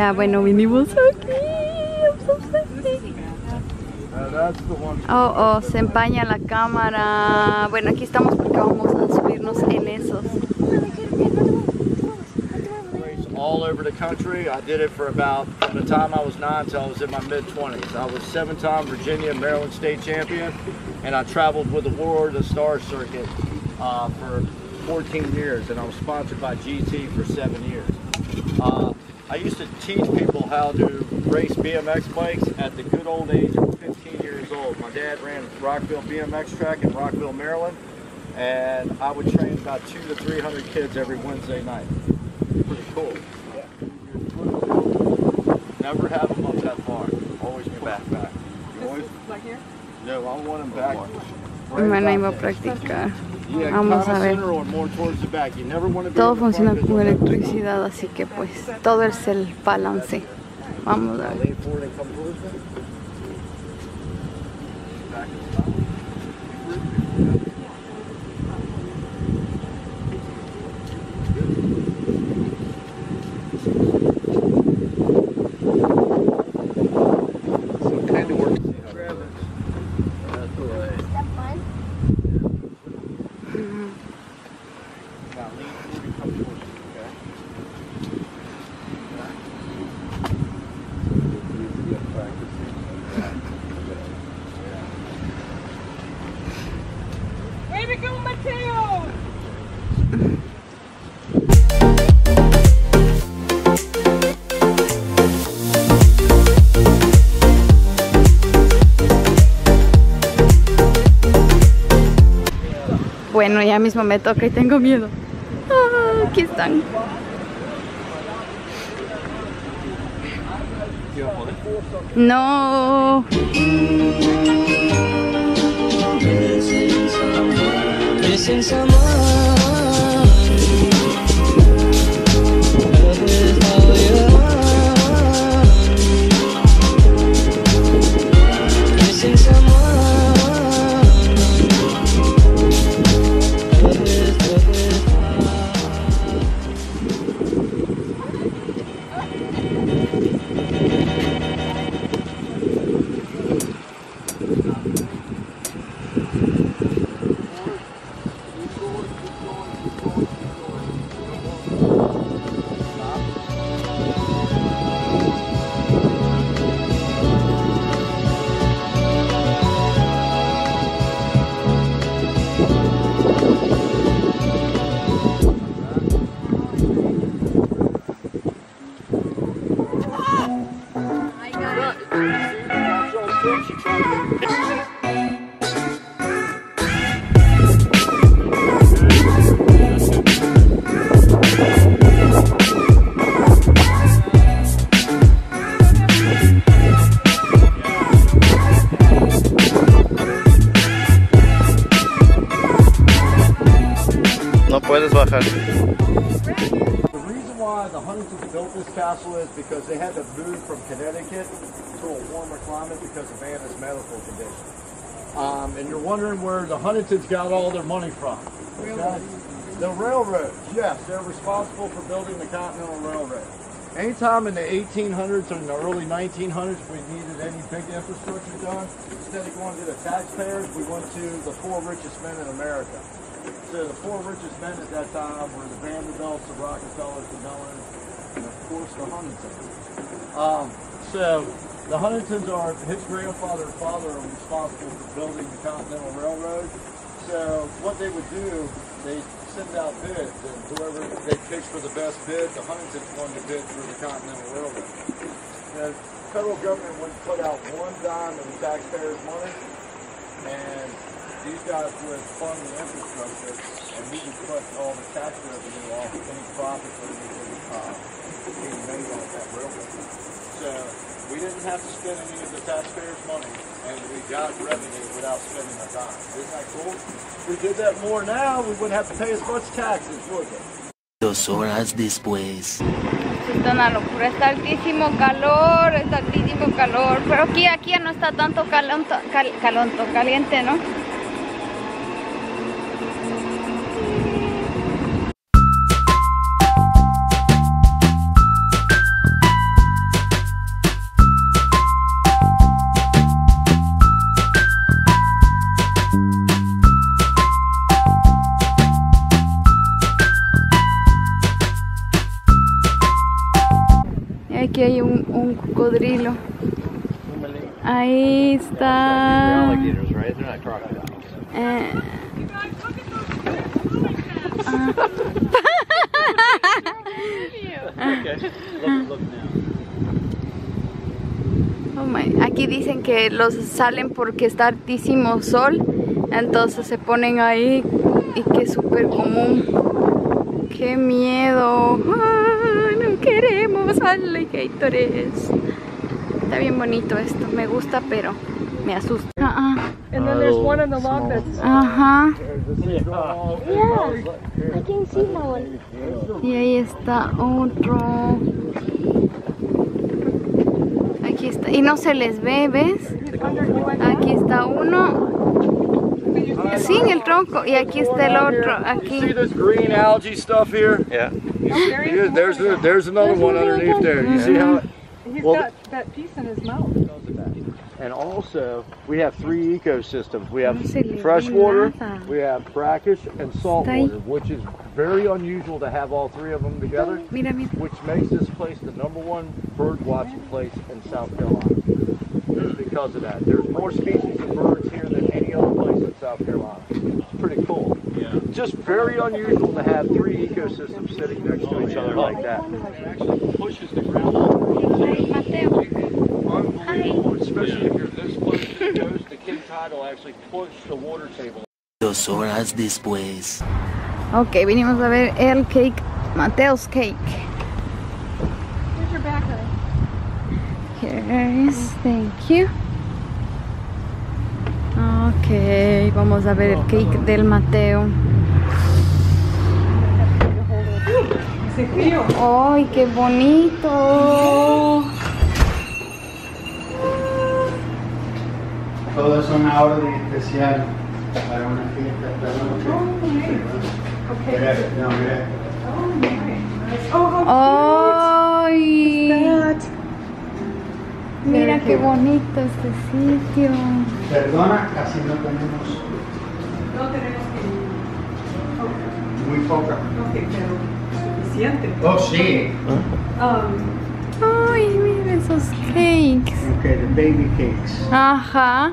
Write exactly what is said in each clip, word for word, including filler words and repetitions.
Ya, bueno, vinimos aquí. Oh, oh, se empaña la cámara. Bueno, aquí estamos porque vamos a subirnos en esos. All over the country. I did it for about from the time I was nine till I was in my mid twenties. I was seven-time Virginia and Maryland state champion, and I traveled with the War of the Stars circuit uh, for fourteen years, and I was sponsored by G T for seven years. Uh, I used to teach people how to race B M X bikes at the good old age of fifteen years old. My dad ran Rockville B M X track in Rockville, Maryland, and I would train about two to three hundred kids every Wednesday night. Pretty cool. Yeah. Never have them up that far. Always be back back. You always? Like here? No, I want them back. Mi hermana iba a practicar. Vamos a ver. Todo funciona con electricidad, así que pues todo es el balance. Vamos a ver. Bueno, ya mismo me toca y tengo miedo. Ah, aquí están. No. No puedes bajar. The reason why the Huntingtons built this castle is because they had to move from Connecticut to a warmer climate because of Anna's medical condition. Um, and you're wondering where the Huntingtons got all their money from. Okay? The railroad, yes, they're responsible for building the Continental Railroad. Anytime in the eighteen hundreds or in the early nineteen hundreds we needed any big infrastructure done, instead of going to the taxpayers, we went to the four richest men in America. So the four richest men at that time were the Vanderbilts, the Rockefellers, the Mellons, and of course the Huntingtons. Um, so the Huntingtons are, his grandfather and father are responsible for building the Continental Railroad. So what they would do, they send out bids, and whoever they picked for the best bid, the Huntingtons won the bid for the Continental Railroad. The federal government wouldn't put out one dime of the taxpayers' money, and these guys would fund the infrastructure, and we would put all the tax revenue off any profit that anything uh, being made on that railroad. So we didn't have to spend any of the taxpayers' money, and we got revenue without spending a dime. Isn't that cool? If we did that more now, we wouldn't have to pay as much taxes, would we? Dos horas después. Está una locura, está altísimo calor, está altísimo calor, pero aquí, aquí ya no está tanto calonto, cal, calonto, caliente, ¿no? aquí hay un, un cocodrilo. Ahí está. Eh. Ah. Oh my. Aquí dicen que los salen porque está altísimo sol, entonces se ponen ahí y que es súper común. ¡Qué miedo! Ah, no queremos alligators. Está bien bonito esto, me gusta, pero me asusta. Uh-uh. And then there's one on the log that's... Ajá. Yeah, I can see that one. Y ahí está otro. Aquí está. Y no se les ve, ¿ves? Aquí está uno. Sí, en el tronco. Y aquí está el otro. Aquí. See this green algae stuff here? Yeah. Here's, there's, there's another one underneath there. You see how it... He's Well, got that piece in his mouth. And also, we have three ecosystems. We have freshwater, we have brackish, and saltwater, which is very unusual to have all three of them together, Mira, mira. which makes this place the number one bird watching place in South Carolina. It's because of that. There's more species of birds here than any other place in South Carolina. It's pretty cool. Yeah. Just very unusual to have three ecosystems sitting next to each other like that. It actually pushes the ground. Unbelievable, especially if you're this close to the coast, the king tide will actually push the water table. Dos horas después. Ok, vinimos a ver el cake, Mateo's cake. Here's your back, honey. Here it is, thank you. Ok, vamos a ver el cake del Mateo. Hace frío. ¡Ay, qué bonito! Todo es una orden especial para una fiesta esta noche. Okay. Mira, no, mira. Oh, how ¡Ay! cute. Mira qué bonito este sitio. Perdona, casi no tenemos, No tenemos que... muy poca. Ok, pero suficiente. Oh, sí. Um, ¡Ay, mira esos cakes! Okay, the baby cakes. Ajá.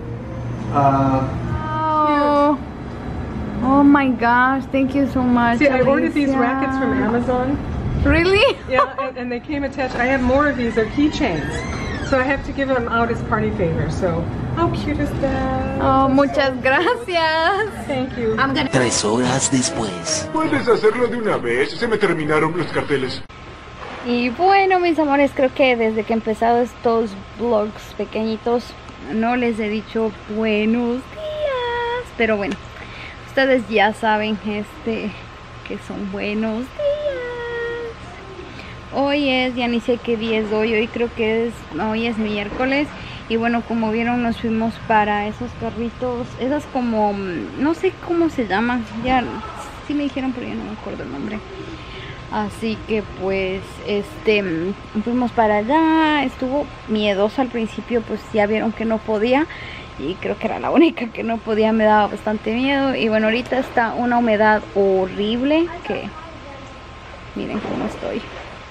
Uh, Oh. Oh my gosh, thank you so much. see, I ordered these Alicia. rackets from Amazon. Really? Yeah, and, and they came attached. I have more of these. They're keychains. So I have to give them out as party favors. So how cute is that? Oh, muchas gracias. Thank you. Tres horas después. ¿Puedes hacerlo de una vez? Se me terminaron los carteles. Y bueno, mis amores, creo que desde que he empezado estos vlogs pequeñitos no les he dicho buenos días, pero bueno, ustedes ya saben este que son buenos días. Hoy es, ya ni sé qué día es hoy, hoy creo que es, hoy es miércoles. Y bueno, como vieron, nos fuimos para esos carritos, esas como, no sé cómo se llaman, ya sí me dijeron, pero ya no me acuerdo el nombre. Así que pues este fuimos para allá. Estuvo miedoso al principio, pues ya vieron que no podía, y creo que era la única que no podía, me daba bastante miedo. Y bueno, ahorita está una humedad horrible, que miren cómo estoy.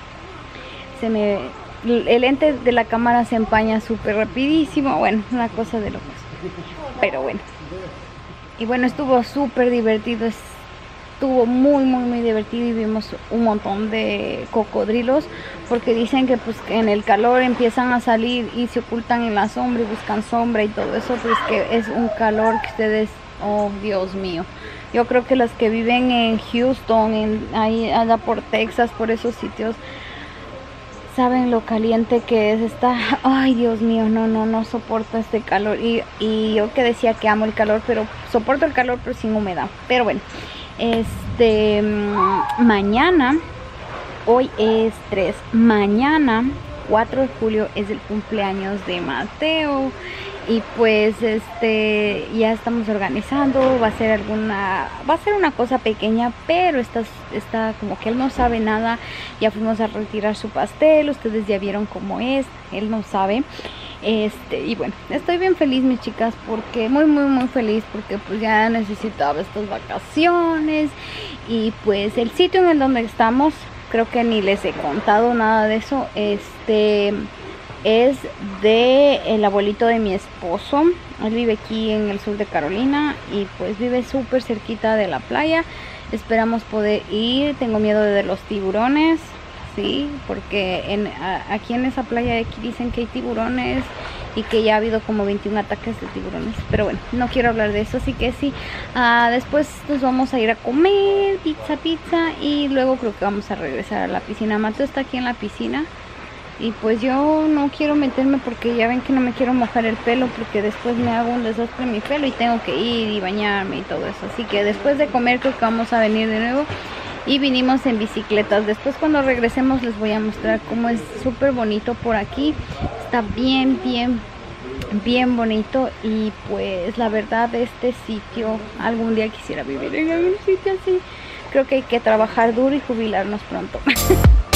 Se me, el lente de la cámara se empaña súper rapidísimo. Bueno, una cosa de locos, pero bueno. Y bueno, estuvo súper divertido. Estuvo muy muy muy divertido y vimos un montón de cocodrilos, porque dicen que pues que en el calor empiezan a salir y se ocultan en la sombra y buscan sombra y todo eso, pues que es un calor que ustedes, oh Dios mío, yo creo que las que viven en Houston, en ahí allá por Texas, por esos sitios, saben lo caliente que es. Está, ay Dios mío, no, no, no soporto este calor. Y, y yo que decía que amo el calor, pero soporto el calor pero sin humedad. Pero bueno, este mañana, hoy es tres, mañana cuatro de julio es el cumpleaños de Mateo. Y pues este ya estamos organizando, va a ser alguna, va a ser una cosa pequeña, pero está, está como que él no sabe nada. Ya fuimos a retirar su pastel, ustedes ya vieron cómo es, él no sabe. Este, y bueno, estoy bien feliz, mis chicas, porque muy muy muy feliz, porque pues ya necesitaba estas vacaciones. Y pues el sitio en el donde estamos creo que ni les he contado nada de eso. Este es de el abuelito de mi esposo. Él vive aquí en el sur de Carolina y pues vive súper cerquita de la playa. Esperamos poder ir. Tengo miedo de los tiburones, sí, porque en, a, aquí en esa playa de aquí dicen que hay tiburones y que ya ha habido como veintiún ataques de tiburones. Pero bueno, no quiero hablar de eso, así que sí. Uh, después nos vamos a ir a comer pizza, pizza y luego creo que vamos a regresar a la piscina. Mateo está aquí en la piscina y pues yo no quiero meterme porque ya ven que no me quiero mojar el pelo porque después me hago un desastre en mi pelo y tengo que ir y bañarme y todo eso. Así que después de comer creo que vamos a venir de nuevo. Y vinimos en bicicletas. Después cuando regresemos les voy a mostrar cómo es súper bonito por aquí. Está bien, bien, bien bonito. Y pues la verdad este sitio, algún día quisiera vivir en un sitio así. Creo que hay que trabajar duro y jubilarnos pronto.